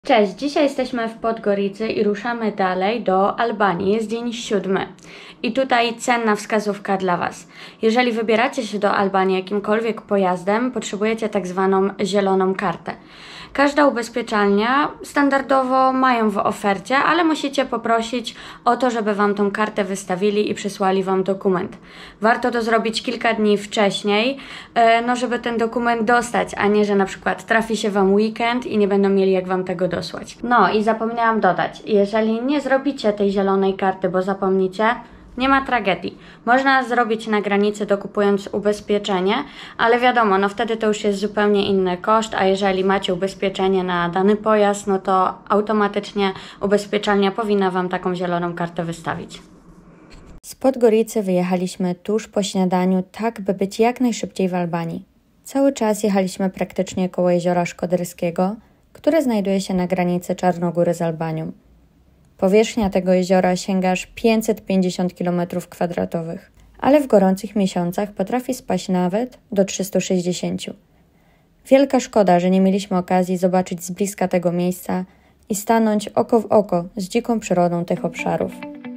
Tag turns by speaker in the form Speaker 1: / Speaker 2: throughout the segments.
Speaker 1: Cześć, dzisiaj jesteśmy w Podgoricy i ruszamy dalej do Albanii. Jest dzień 7. I tutaj cenna wskazówka dla Was. Jeżeli wybieracie się do Albanii jakimkolwiek pojazdem, potrzebujecie tak zwaną zieloną kartę. Każda ubezpieczalnia standardowo mają w ofercie, ale musicie poprosić o to, żeby Wam tą kartę wystawili i przysłali Wam dokument. Warto to zrobić kilka dni wcześniej, żeby ten dokument dostać, a nie, że na przykład trafi się Wam weekend i nie będą mieli jak Wam tego dosłać. No i zapomniałam dodać, jeżeli nie zrobicie tej zielonej karty, bo zapomnicie, nie ma tragedii. Można zrobić na granicy dokupując ubezpieczenie, ale wiadomo, wtedy to już jest zupełnie inny koszt, a jeżeli macie ubezpieczenie na dany pojazd, to automatycznie ubezpieczalnia powinna Wam taką zieloną kartę wystawić. Z Podgoricy wyjechaliśmy tuż po śniadaniu, tak by być jak najszybciej w Albanii. Cały czas jechaliśmy praktycznie koło jeziora Szkoderskiego, które znajduje się na granicy Czarnogóry z Albanią. Powierzchnia tego jeziora sięga aż 550 km², ale w gorących miesiącach potrafi spaść nawet do 360. Wielka szkoda, że nie mieliśmy okazji zobaczyć z bliska tego miejsca i stanąć oko w oko z dziką przyrodą tych obszarów.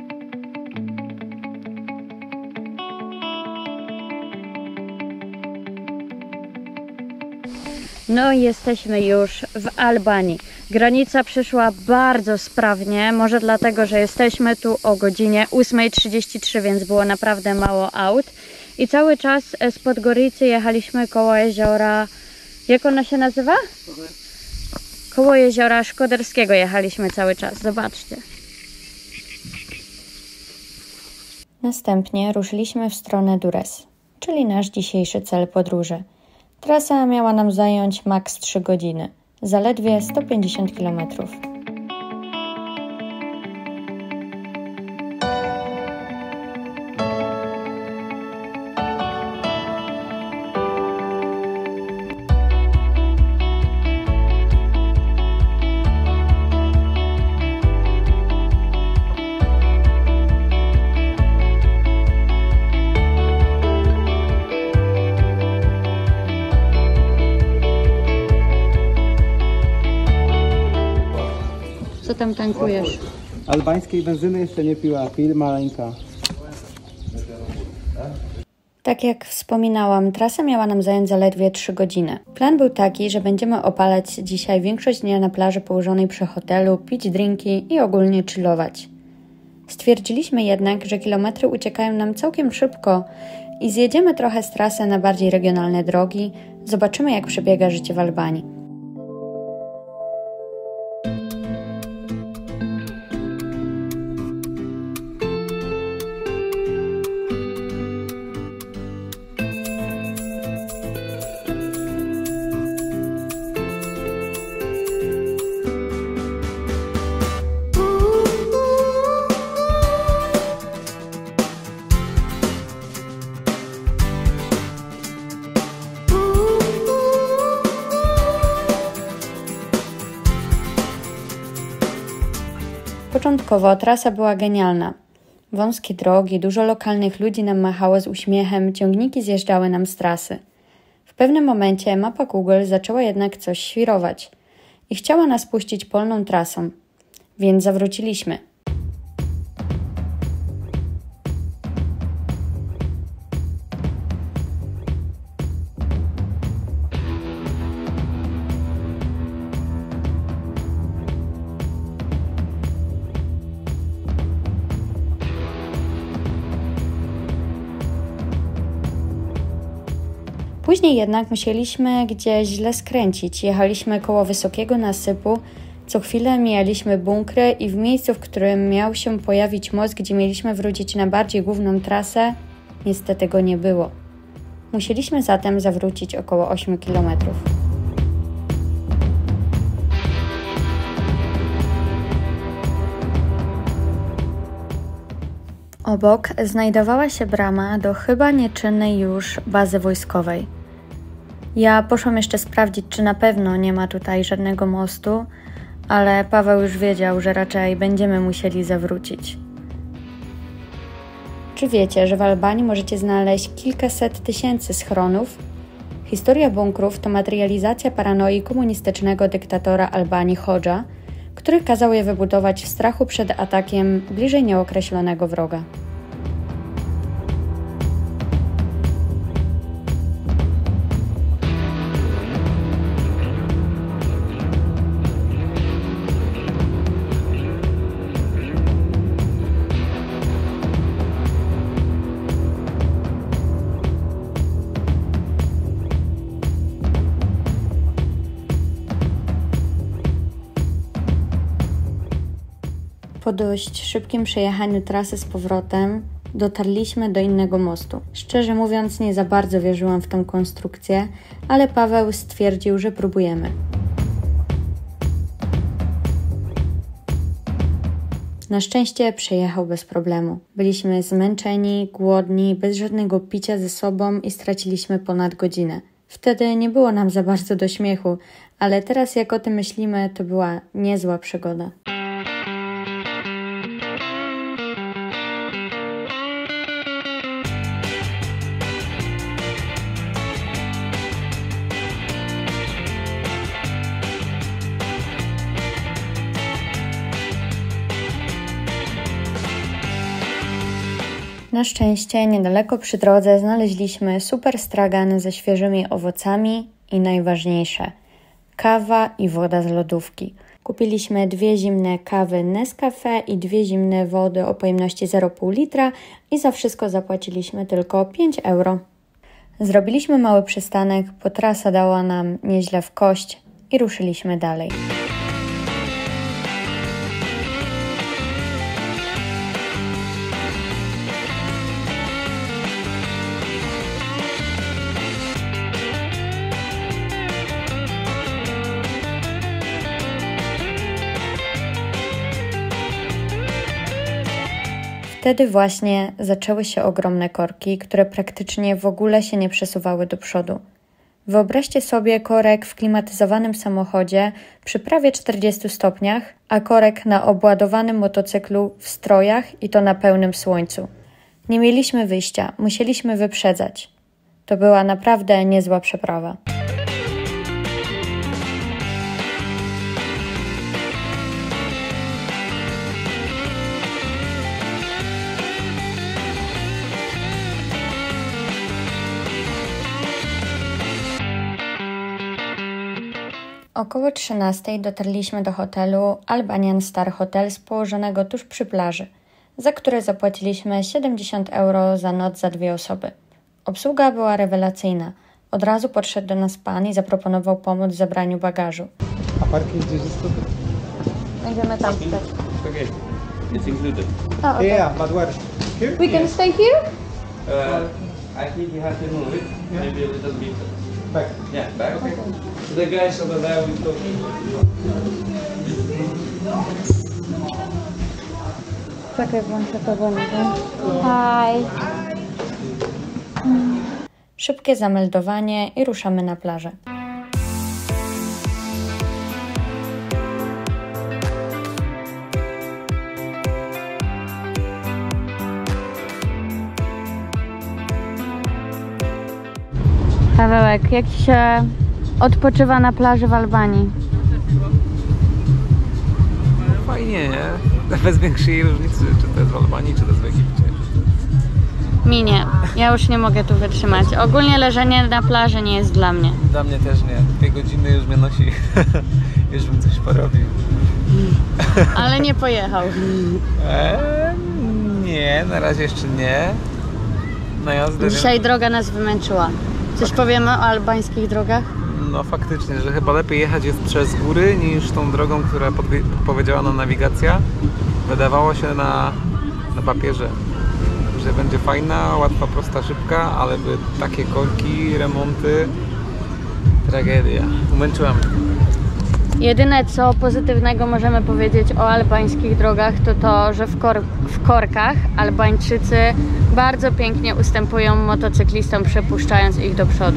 Speaker 1: No i jesteśmy już w Albanii. Granica przeszła bardzo sprawnie, może dlatego, że jesteśmy tu o godzinie 8:33, więc było naprawdę mało aut. I cały czas z Podgoricy jechaliśmy koło jeziora, jak ono się nazywa? Koło jeziora Szkoderskiego jechaliśmy cały czas, zobaczcie. Następnie ruszyliśmy w stronę Durrës, czyli nasz dzisiejszy cel podróży. Trasa miała nam zająć maks 3 godziny, zaledwie 150 km. Co tam tankujesz?
Speaker 2: Albańskiej benzyny jeszcze nie piła, pil maleńka.
Speaker 1: Tak jak wspominałam, trasa miała nam zająć zaledwie 3 godziny. Plan był taki, że będziemy opalać dzisiaj większość dnia na plaży położonej przy hotelu, pić drinki i ogólnie chillować. Stwierdziliśmy jednak, że kilometry uciekają nam całkiem szybko i zjedziemy trochę z trasy na bardziej regionalne drogi, zobaczymy jak przebiega życie w Albanii. Początkowo trasa była genialna. Wąskie drogi, dużo lokalnych ludzi nam machało z uśmiechem, ciągniki zjeżdżały nam z trasy. W pewnym momencie mapa Google zaczęła jednak coś świrować i chciała nas puścić polną trasą, więc zawróciliśmy. Później jednak musieliśmy gdzieś źle skręcić. Jechaliśmy koło wysokiego nasypu, co chwilę mijaliśmy bunkry i w miejscu, w którym miał się pojawić most, gdzie mieliśmy wrócić na bardziej główną trasę, niestety go nie było. Musieliśmy zatem zawrócić około 8 km. Obok znajdowała się brama do chyba nieczynnej już bazy wojskowej. Ja poszłam jeszcze sprawdzić, czy na pewno nie ma tutaj żadnego mostu, ale Paweł już wiedział, że raczej będziemy musieli zawrócić. Czy wiecie, że w Albanii możecie znaleźć kilkaset tysięcy schronów? Historia bunkrów to materializacja paranoi komunistycznego dyktatora Albanii Hodża, który kazał je wybudować w strachu przed atakiem bliżej nieokreślonego wroga. Po dość szybkim przejechaniu trasy z powrotem dotarliśmy do innego mostu. Szczerze mówiąc, nie za bardzo wierzyłam w tą konstrukcję, ale Paweł stwierdził, że próbujemy. Na szczęście przejechał bez problemu. Byliśmy zmęczeni, głodni, bez żadnego picia ze sobą i straciliśmy ponad godzinę. Wtedy nie było nam za bardzo do śmiechu, ale teraz jak o tym myślimy, to była niezła przygoda. Na szczęście niedaleko przy drodze znaleźliśmy super stragan ze świeżymi owocami i najważniejsze – kawa i woda z lodówki. Kupiliśmy 2 zimne kawy Nescafe i 2 zimne wody o pojemności 0,5 litra i za wszystko zapłaciliśmy tylko 5 euro. Zrobiliśmy mały przystanek, bo trasa dała nam nieźle w kość i ruszyliśmy dalej. Wtedy właśnie zaczęły się ogromne korki, które praktycznie w ogóle się nie przesuwały do przodu. Wyobraźcie sobie korek w klimatyzowanym samochodzie przy prawie 40 stopniach, a korek na obładowanym motocyklu w strojach i to na pełnym słońcu. Nie mieliśmy wyjścia, musieliśmy wyprzedzać. To była naprawdę niezła przeprawa. Około 13:00 dotarliśmy do hotelu Albanian Star Hotels położonego tuż przy plaży, za które zapłaciliśmy 70 euro za noc za 2 osoby. Obsługa była rewelacyjna. Od razu podszedł do nas pan i zaproponował pomóc w zabraniu bagażu.
Speaker 2: A parking gdzieś jest tutaj?
Speaker 1: Będziemy tam stać.
Speaker 3: Okay, it's included.
Speaker 1: Oh, okay.
Speaker 2: Yeah, but where? Here?
Speaker 1: We can stay here?
Speaker 3: I think you have to move it, maybe a little bit.
Speaker 2: Back.
Speaker 3: Yeah, back. Okay. So the guys over there will talk.
Speaker 1: Czekaj, włączę to włączę. Hi. Szybkie zameldowanie i ruszamy na plażę. Pawełek, jak Ci się odpoczywa na plaży w Albanii?
Speaker 4: Fajnie, nie? Bez większej różnicy, czy to jest w Albanii, czy to jest w Egipcie.
Speaker 1: Mi nie. Ja już nie mogę tu wytrzymać. Ogólnie leżenie na plaży nie jest dla mnie.
Speaker 4: Dla mnie też nie. 2 godziny już mnie nosi. Już bym coś porobił.
Speaker 1: Ale nie pojechał.
Speaker 4: Nie, na razie jeszcze nie. Na jazdę.
Speaker 1: Dzisiaj droga nas wymęczyła. Coś powiemy o albańskich drogach?
Speaker 4: No faktycznie, że chyba lepiej jechać jest przez góry niż tą drogą, która powiedziała nam nawigacja. Wydawało się na papierze, że będzie fajna, łatwa, prosta, szybka, ale by takie korki, remonty, tragedia. Umęczyłam.
Speaker 1: Jedyne co pozytywnego możemy powiedzieć o albańskich drogach to to, że w korkach Albańczycy bardzo pięknie ustępują motocyklistom, przepuszczając ich do przodu.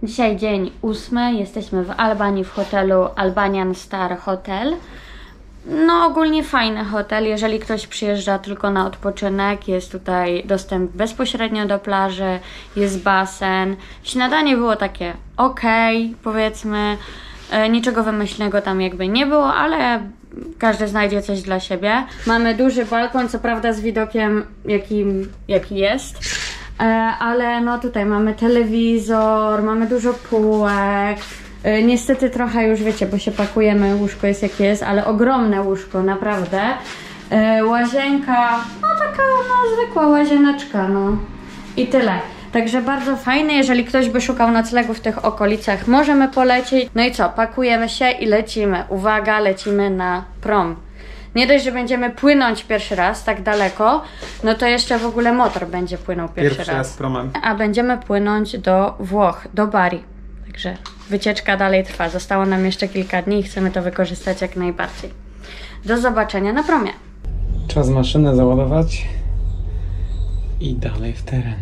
Speaker 1: Dzisiaj dzień 8, jesteśmy w Albanii w hotelu Albanian Star Hotel. No ogólnie fajny hotel, jeżeli ktoś przyjeżdża tylko na odpoczynek, jest tutaj dostęp bezpośrednio do plaży, jest basen. Śniadanie było takie okej, powiedzmy, niczego wymyślnego tam jakby nie było, ale każdy znajdzie coś dla siebie. Mamy duży balkon, co prawda z widokiem jaki jest. Ale no tutaj mamy telewizor, mamy dużo półek. Niestety trochę już wiecie, bo się pakujemy, łóżko jest jakie jest, ale ogromne łóżko, naprawdę. Łazienka, no taka no, zwykła łazieneczka, no i tyle. Także bardzo fajne, jeżeli ktoś by szukał noclegu w tych okolicach, możemy polecieć. No i co, pakujemy się i lecimy. Uwaga, lecimy na prom. Nie dość, że będziemy płynąć pierwszy raz tak daleko, no to jeszcze w ogóle motor będzie płynął pierwszy raz.
Speaker 4: promem.
Speaker 1: A będziemy płynąć do Włoch, do Bari. Także wycieczka dalej trwa. Zostało nam jeszcze kilka dni i chcemy to wykorzystać jak najbardziej. Do zobaczenia na promie.
Speaker 4: Czas maszynę załadować i dalej w teren.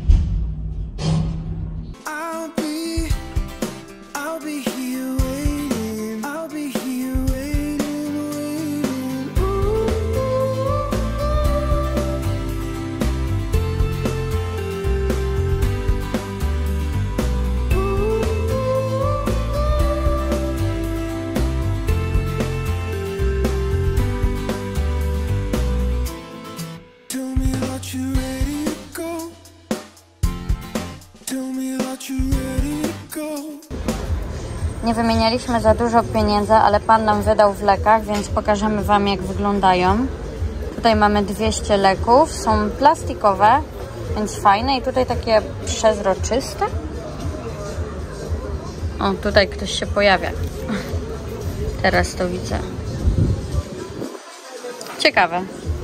Speaker 1: Nie wymienialiśmy za dużo pieniędzy, ale pan nam wydał w lekach, więc pokażemy wam jak wyglądają. Tutaj mamy 200 leków, są plastikowe, więc fajne i tutaj takie przezroczyste. O, tutaj ktoś się pojawia. Teraz to widzę. Ciekawe.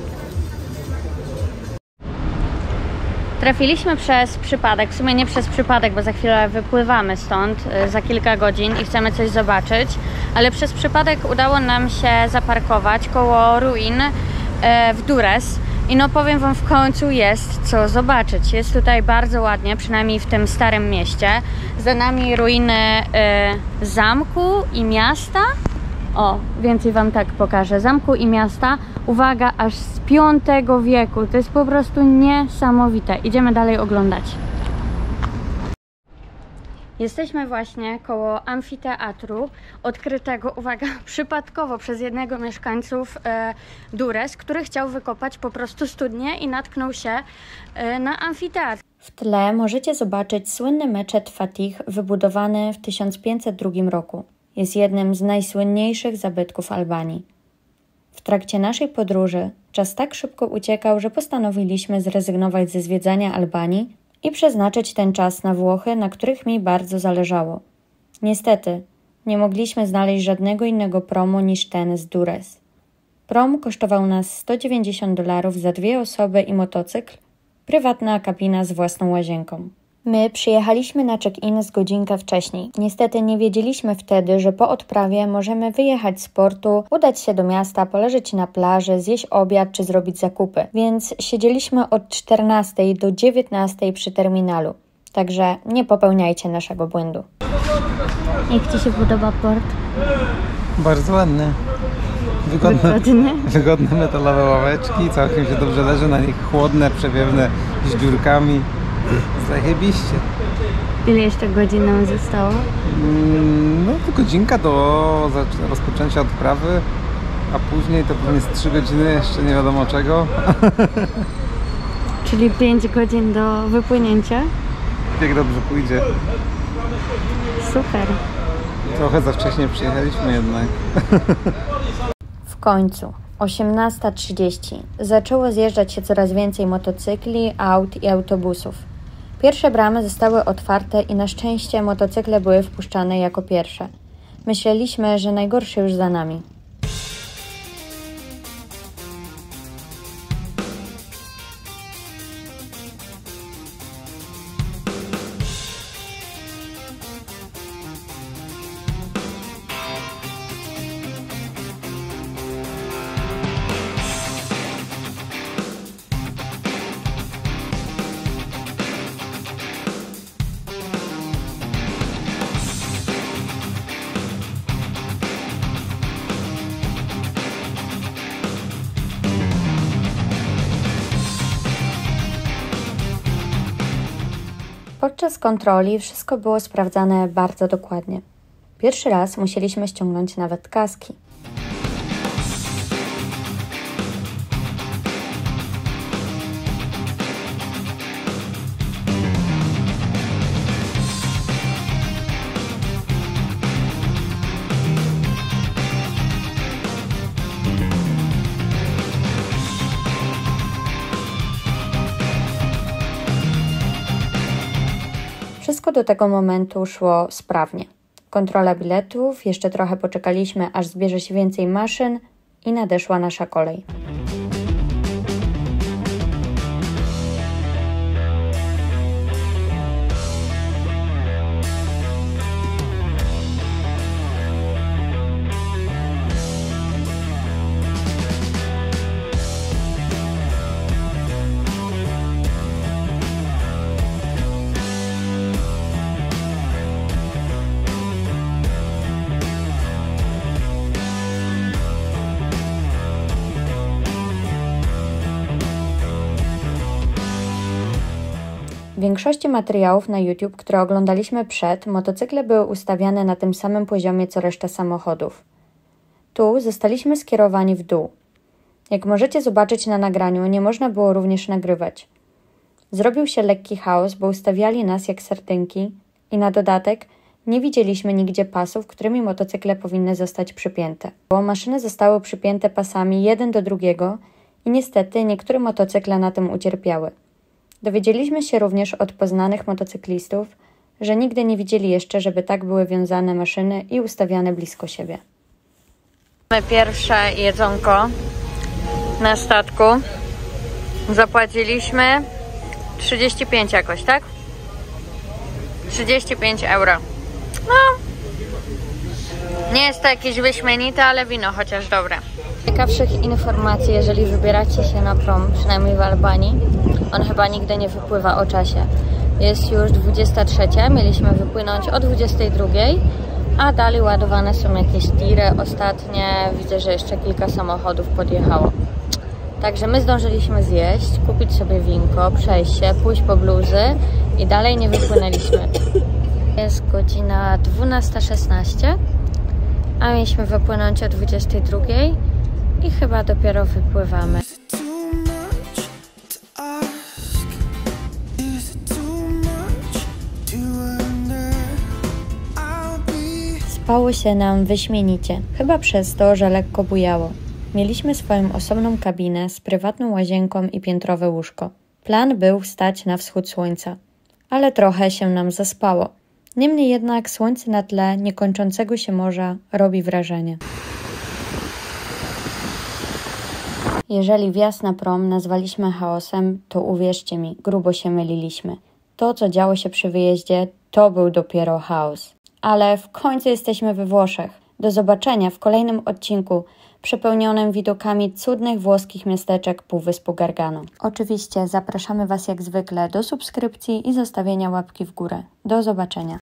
Speaker 1: Trafiliśmy przez przypadek, w sumie nie przez przypadek, bo za chwilę wypływamy stąd, za kilka godzin i chcemy coś zobaczyć, ale przez przypadek udało nam się zaparkować koło ruin w Durrës i no powiem wam, w końcu jest co zobaczyć. Jest tutaj bardzo ładnie, przynajmniej w tym starym mieście. Za nami ruiny zamku i miasta. O, więcej wam tak pokażę. Zamku i miasta. Uwaga, aż z V wieku. To jest po prostu niesamowite. Idziemy dalej oglądać. Jesteśmy właśnie koło amfiteatru, odkrytego, uwaga, przypadkowo przez jednego mieszkańców Durrës, który chciał wykopać po prostu studnię i natknął się na amfiteatr. W tle możecie zobaczyć słynny meczet Fatih, wybudowany w 1502 roku. Jest jednym z najsłynniejszych zabytków Albanii. W trakcie naszej podróży czas tak szybko uciekał, że postanowiliśmy zrezygnować ze zwiedzania Albanii i przeznaczyć ten czas na Włochy, na których mi bardzo zależało. Niestety, nie mogliśmy znaleźć żadnego innego promu niż ten z Durrës. Prom kosztował nas $190 za 2 osoby i motocykl, prywatna kabina z własną łazienką. My przyjechaliśmy na check-in z godzinkę wcześniej. Niestety nie wiedzieliśmy wtedy, że po odprawie możemy wyjechać z portu, udać się do miasta, poleżeć na plaży, zjeść obiad czy zrobić zakupy. Więc siedzieliśmy od 14 do 19 przy terminalu. Także nie popełniajcie naszego błędu. Jak Ci się podoba port?
Speaker 4: Bardzo ładny. Wygodne metalowe ławeczki, całkiem się dobrze leży na nich, chłodne, przewiewne z dziurkami. Zajebiście.
Speaker 1: Ile jeszcze godzin nam zostało?
Speaker 4: No to godzinka do rozpoczęcia odprawy, a później to pewnie z 3 godziny jeszcze nie wiadomo czego.
Speaker 1: Czyli 5 godzin do wypłynięcia?
Speaker 4: Jak dobrze pójdzie.
Speaker 1: Super.
Speaker 4: Trochę za wcześnie przyjechaliśmy jednak.
Speaker 1: W końcu, 18:30. Zaczęło zjeżdżać się coraz więcej motocykli, aut i autobusów. Pierwsze bramy zostały otwarte i na szczęście motocykle były wpuszczane jako pierwsze. Myśleliśmy, że najgorsze już za nami. Podczas kontroli wszystko było sprawdzane bardzo dokładnie. Pierwszy raz musieliśmy ściągnąć nawet kaski. Wszystko do tego momentu szło sprawnie. Kontrola biletów, jeszcze trochę poczekaliśmy, aż zbierze się więcej maszyn i nadeszła nasza kolej. W większości materiałów na YouTube, które oglądaliśmy przed, motocykle były ustawiane na tym samym poziomie co reszta samochodów. Tu zostaliśmy skierowani w dół. Jak możecie zobaczyć na nagraniu, nie można było również nagrywać. Zrobił się lekki chaos, bo ustawiali nas jak sardynki i na dodatek nie widzieliśmy nigdzie pasów, którymi motocykle powinny zostać przypięte. Bo maszyny zostały przypięte pasami jeden do drugiego i niestety niektóre motocykle na tym ucierpiały. Dowiedzieliśmy się również od poznanych motocyklistów, że nigdy nie widzieli jeszcze, żeby tak były wiązane maszyny i ustawiane blisko siebie. Mamy pierwsze jedzonko na statku. Zapłaciliśmy 35 jakoś, tak? 35 euro. No, nie jest to jakieś wyśmienite, ale wino chociaż dobre. Ciekawszych informacji, jeżeli wybieracie się na prom, przynajmniej w Albanii, on chyba nigdy nie wypływa o czasie. Jest już 23, mieliśmy wypłynąć o 22, a dalej ładowane są jakieś tiry. Ostatnie widzę, że jeszcze kilka samochodów podjechało. Także my zdążyliśmy zjeść, kupić sobie winko, przejść się, pójść po bluzy i dalej nie wypłynęliśmy. Jest godzina 12:16, a mieliśmy wypłynąć o 22 i chyba dopiero wypływamy. Spało się nam wyśmienicie, chyba przez to, że lekko bujało. Mieliśmy swoją osobną kabinę z prywatną łazienką i piętrowe łóżko. Plan był wstać na wschód słońca, ale trochę się nam zaspało. Niemniej jednak słońce na tle niekończącego się morza robi wrażenie. Jeżeli wjazd na prom nazwaliśmy chaosem, to uwierzcie mi, grubo się myliliśmy. To, co działo się przy wyjeździe, to był dopiero chaos. Ale w końcu jesteśmy we Włoszech. Do zobaczenia w kolejnym odcinku przepełnionym widokami cudnych włoskich miasteczek Półwyspu Gargano. Oczywiście zapraszamy Was jak zwykle do subskrypcji i zostawienia łapki w górę. Do zobaczenia.